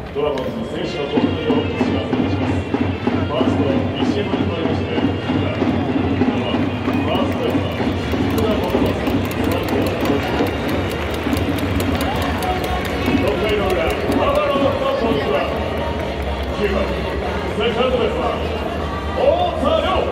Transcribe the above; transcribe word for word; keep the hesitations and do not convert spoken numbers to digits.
ドラゴンズの選手の交代をお知らせいたします。ファースト、西山に代わりまして、福田。ななばん、ファーストエンダー、福田元正、さん号、ろっかいの裏、バファローズの投手はきゅうばん、セカンドベースは太田亮。